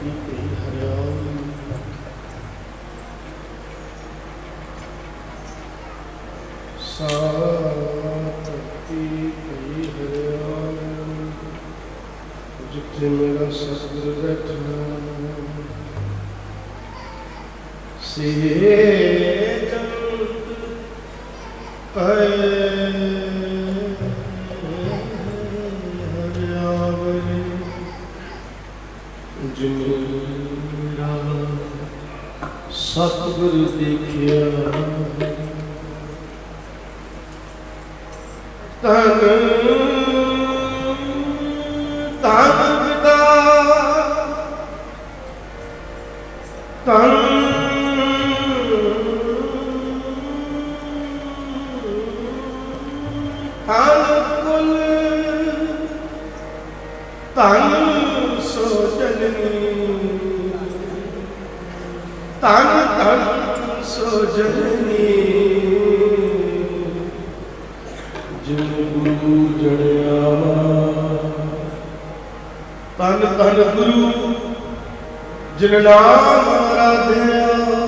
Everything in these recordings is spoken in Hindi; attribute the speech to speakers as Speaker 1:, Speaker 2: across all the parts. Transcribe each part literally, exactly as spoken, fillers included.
Speaker 1: जिथे मेरा सतगुरु बैठा से जिमेरा सतगुरु देखिया तन तन पिता तन तन कुल तन सो जननी तन तन सो जननी जिन गुरु जड़िया तन तन गुरु जिन नाम आराध्या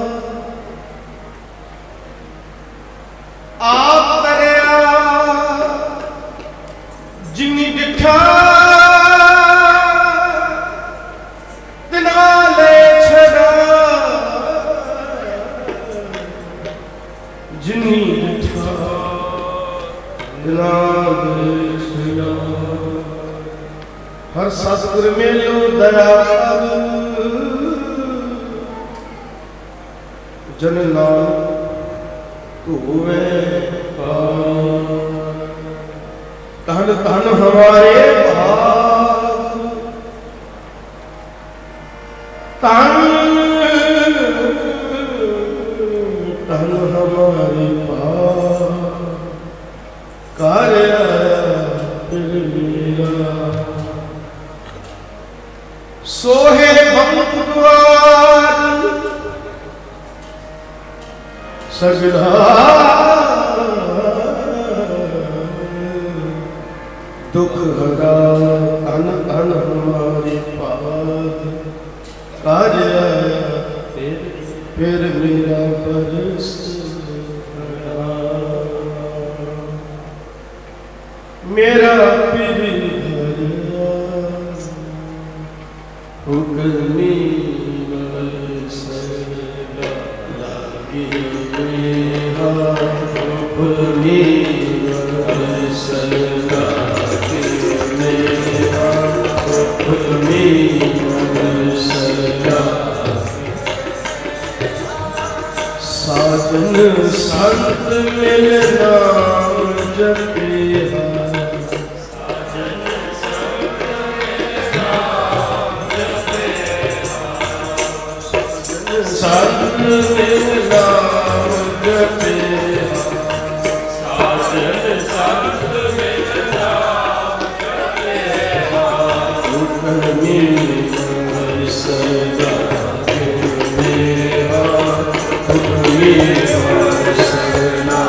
Speaker 1: आप करया जिनी दिखा तिना ले छड़ा जिनी दिखा तिना ले छड़ा हर सतगुर मेलो दयाल जन नाम होवे तन तन हमारे भाग तन तन हमारे भाग कार्य सोहे भक्त द्वार सगला दुख हरा अन अन हमारे पाद कार्य फिर मेरा बरस मेरा पीर हुक्मी बरसला लागे मेरा हुक्मी बरसला लागे मेरा हुक्मी बरसला साधन संत मिल नाम जपिया साधन मिल नाम जपिया साधन संत मिल नाम जपिया हुक्मी बरसला मेरा हुक्मी बरसला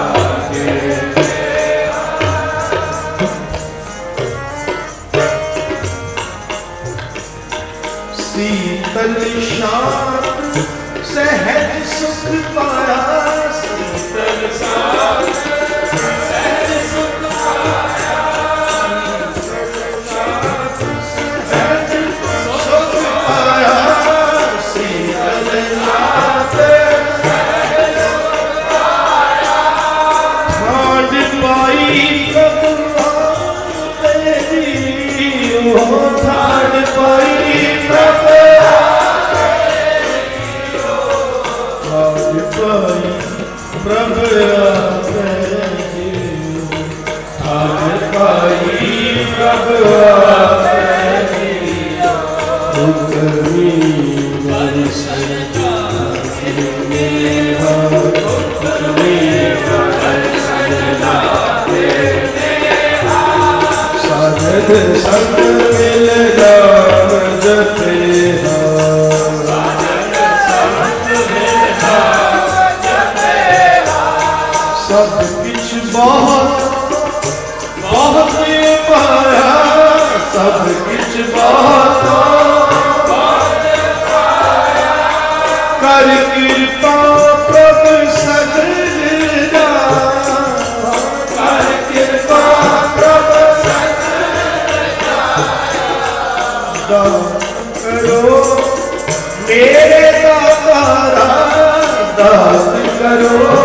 Speaker 1: शीतल शांत सहज सुख पाया शीतल शांत सहज सुख पाया सहज सुख पाया शीतल शांत सहज सुख पाया ठाड पाई प्रभु तेरी ओ ठाड पाई प्रभु प्रभु आज पाई प्रभु हुक्मी बरसला मेरा हुक्मी बरसला साधन संग मिल नाम जपिया सब कुछ बहुत बहुत पाया सब कुछ बहुत बहुत कर कृपा प्रभु सगरा, कर कृपा प्रभु सगरा, दान करो मेरे दातारा, दान करो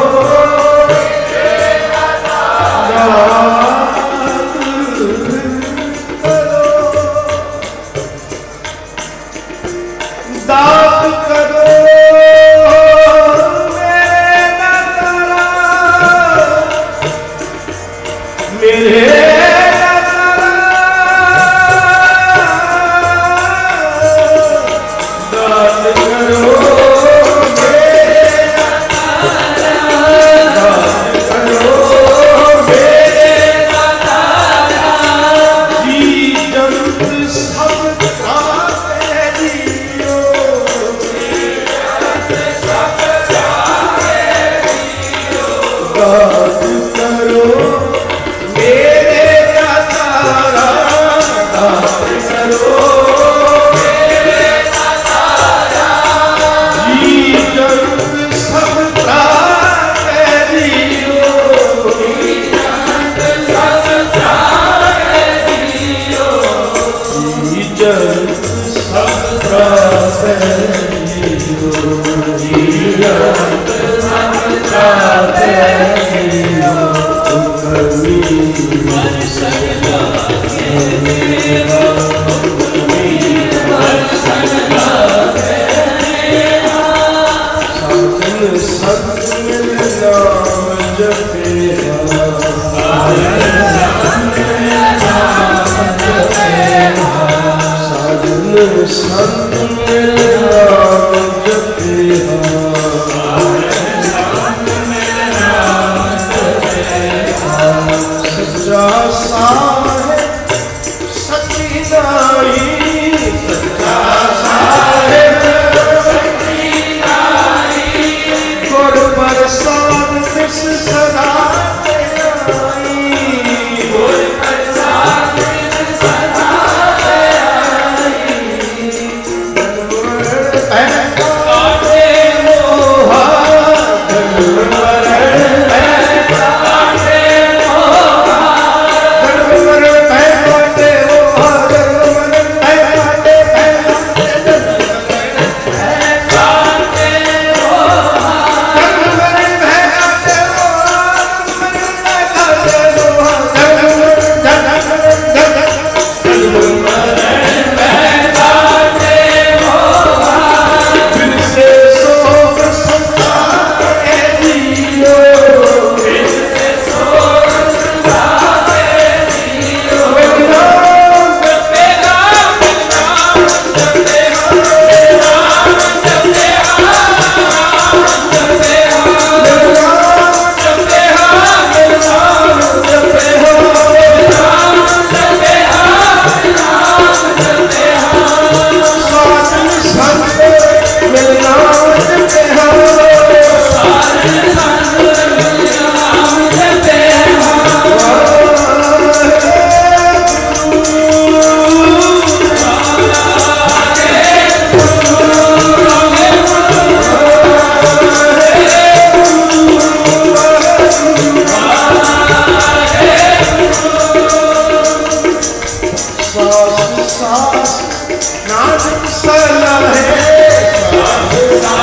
Speaker 2: नाथ सला है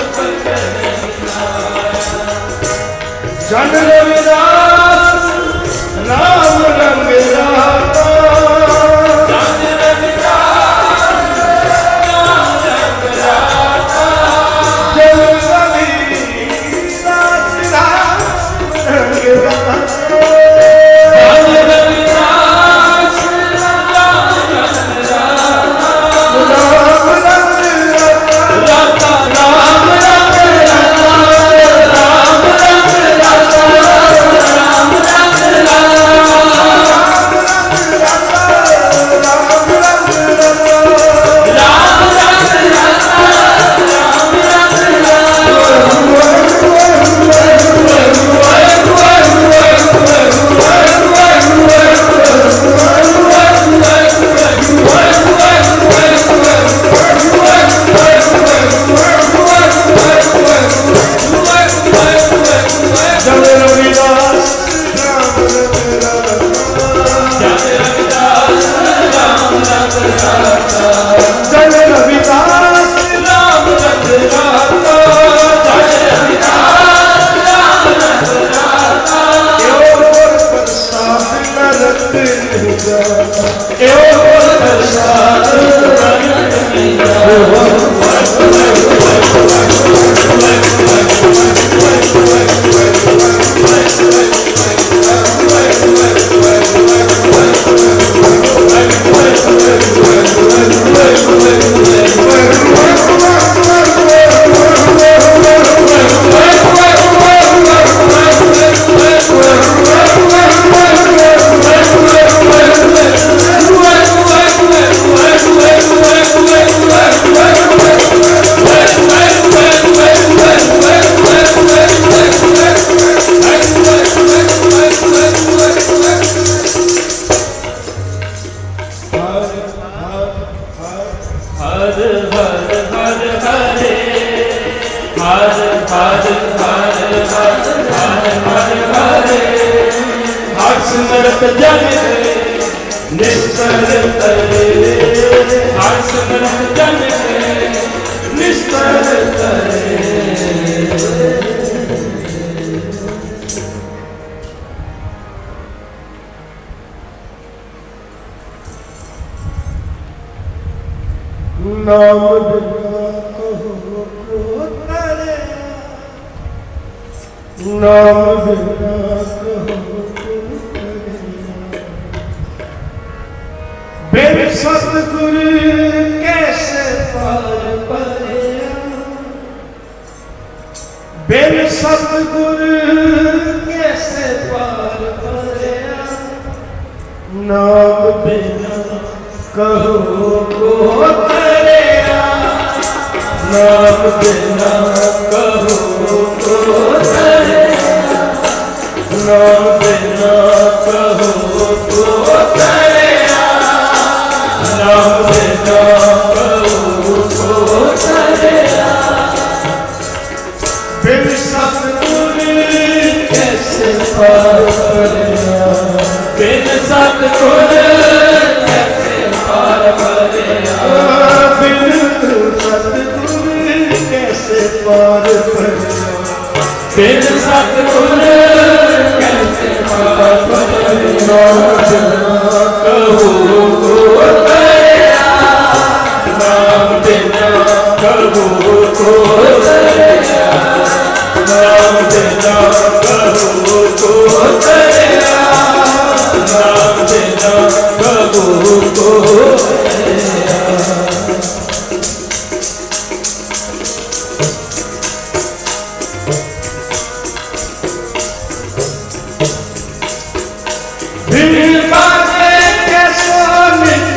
Speaker 1: जय रविदास राम रघुनाथा, जय रविदास राम रघुनाथा। और प्रसाद नरक जाता, और प्रसाद नरक स्मरत जन निस्तर तरे, हर स्मरत जन निस्तर तरे। नाम बिना कहो को तरे, नाम बिना कहो बिन सतगुरु कैसे पार परे, बिन सतगुरु कैसे पार परे। नाम बिना कहो को तरे, नाम बिना कहो को तरे, नाम बिना कहो को तरे, नाम बिना कहो को तरे। बिन सतगुरु कैसे पार परे, बिन सतगुरु कैसे पार परे, बिन सतगुरु कैसे पार परे, बिन सतगुरु कैसे पार परे। नाम बिना कहो को तरे, नाम बिना कहो को तरे, नाम बिना कहो को तरे, नाम बिना कहो को तरे। भीड़ बाटे के सोने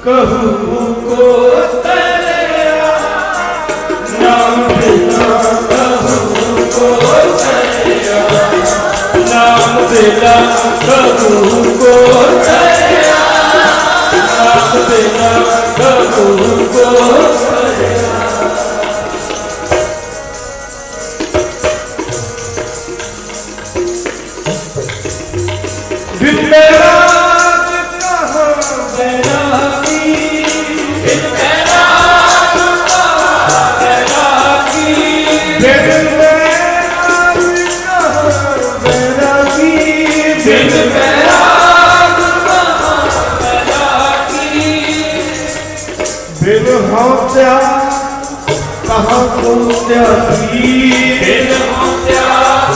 Speaker 1: कहूँ को तरिया नाम बिना कहूँ को तरिया नाम बिना कहूँ को तरिया नाम बिना कहूँ को तरिया बिन मेरा कहाँ को त्यागी बिन हम त्याग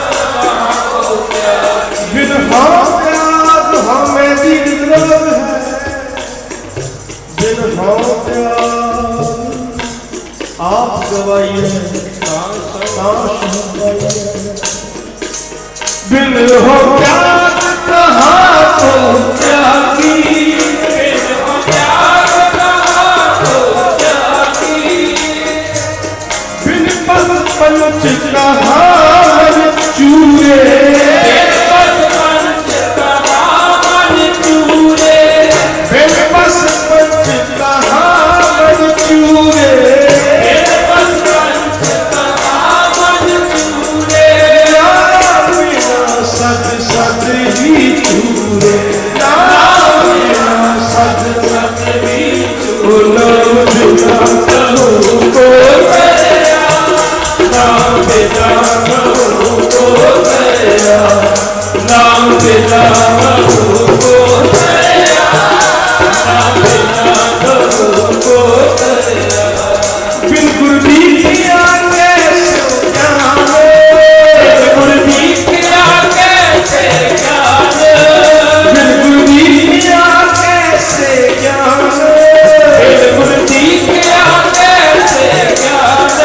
Speaker 1: बिन हम त्याग हमें दिग्रह है बिन हम त्याग आप गवाइए बिन हम त्याग कहाँ को त्यागी बिन हम त्याग पंच कहावन चूरे बस पंच कहावन चूरे बस पंच कहावन चूरे बस पंच कहावन चूरे बिना सद सद ही चूरे बिना सद सद ही चूरे बिना कहूँ को नाम बिना कहूँ को तरिया नाम बिना कहूँ को तरिया नाम बिना कहूँ को तरिया बिन गुरदी की आगे जाने बिन गुरदी की आगे से जाने बिन गुरदी की आगे से जाने बिन गुरदी की आगे से जाने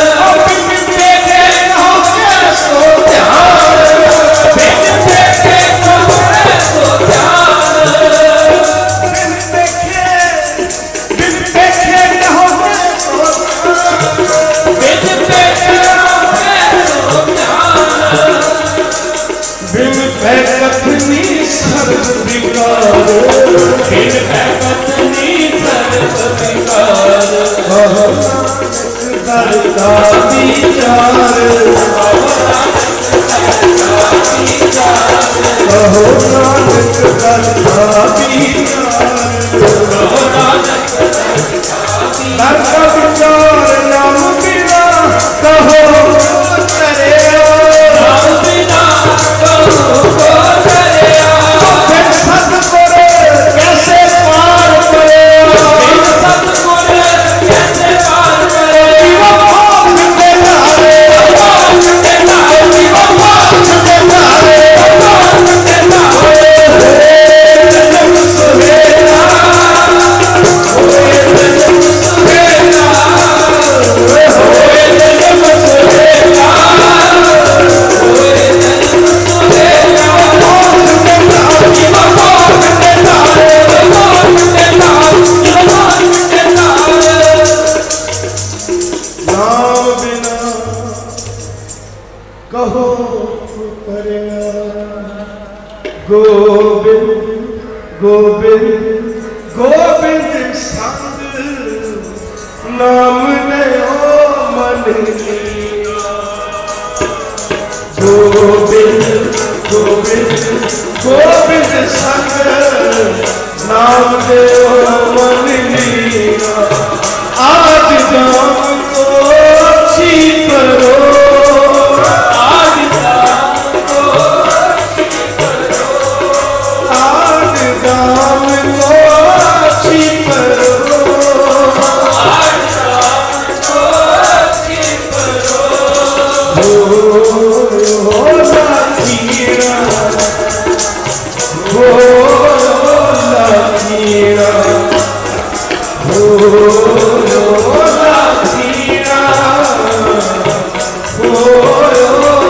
Speaker 1: कथनी सर्व विकार बिन कथनी सर्व विकार दरदा विचार कहो नानक दरदा विचार नाम बिना कहो गोविंद गोविंद गोविंद संग नाम नयो मन लिया गोविंद गोविंद गोविंद संग नाम नयो मन लिया आज नाम को अच्छी करो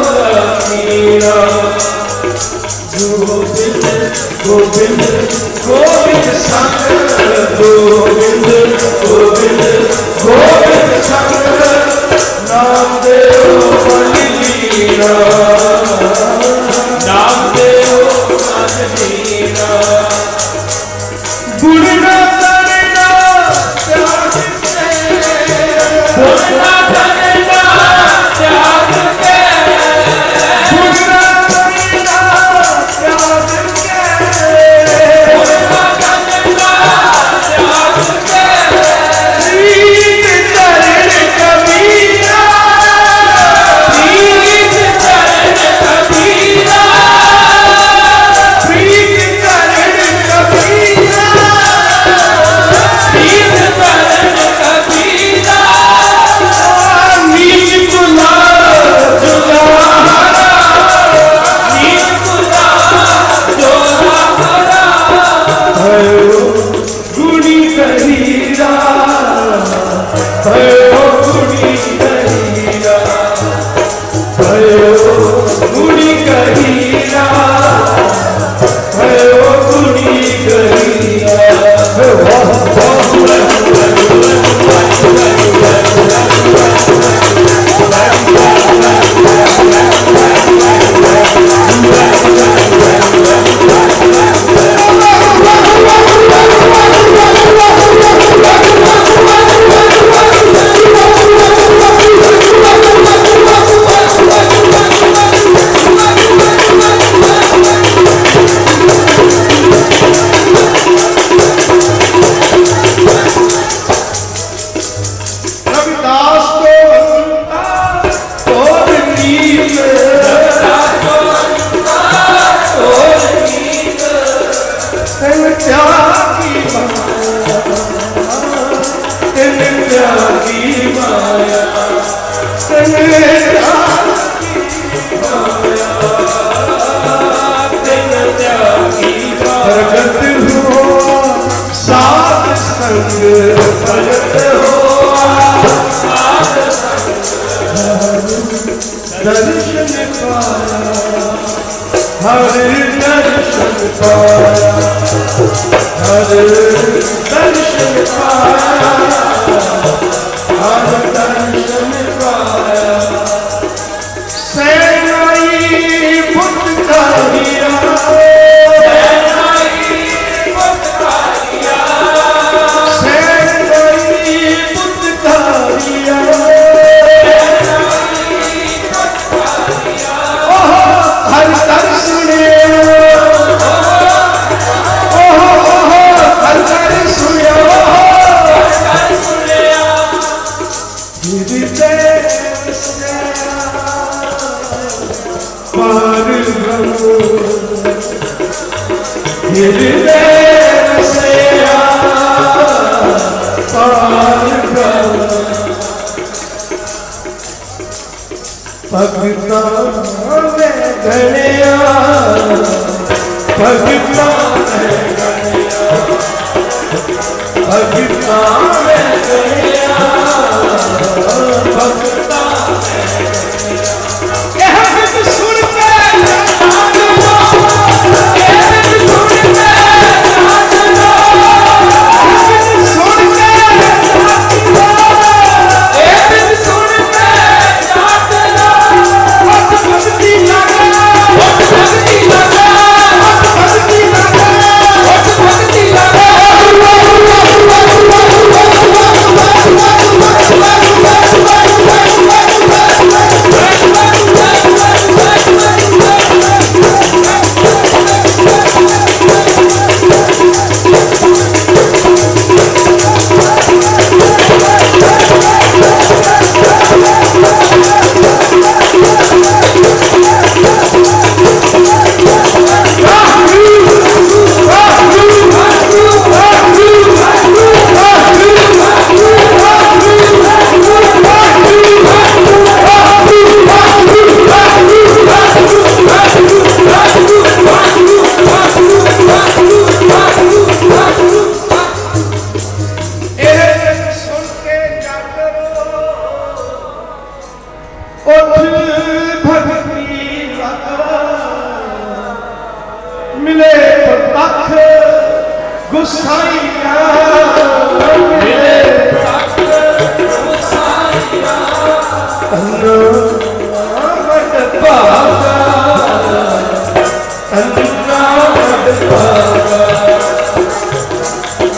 Speaker 1: गोविंद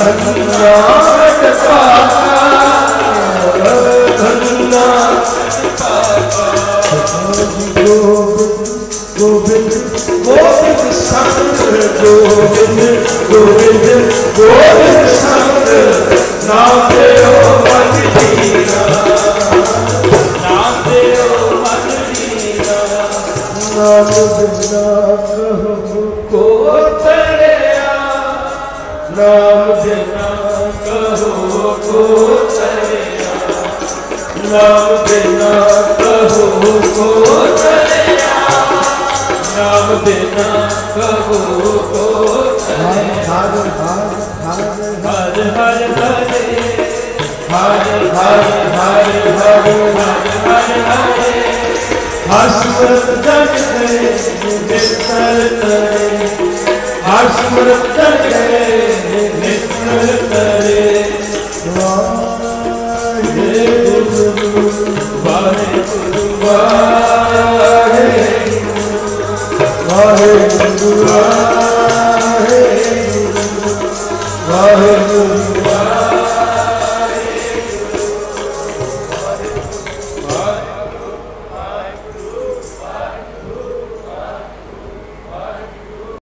Speaker 1: धन्ना धन्ना गोविंद गोविंद संत गोविंद गोविंद गोविंद संत नाम देओ मन दीना नाम देओ मन दीना नाम बिना कहूँ को तरिया नाम बिना कहूँ को तरिया नाम बिना कहूँ को तरिया नाम बिना कहूँ को तरिया हर हर हर हर हर हर हर हर हर हर हर हसमत जग करे निस्तर करे हसमत जग करे निस्तर करे वाहे गुरु वाहे गुरु वाहे वाहे गुरु वाहे गुरु वाहे गुरु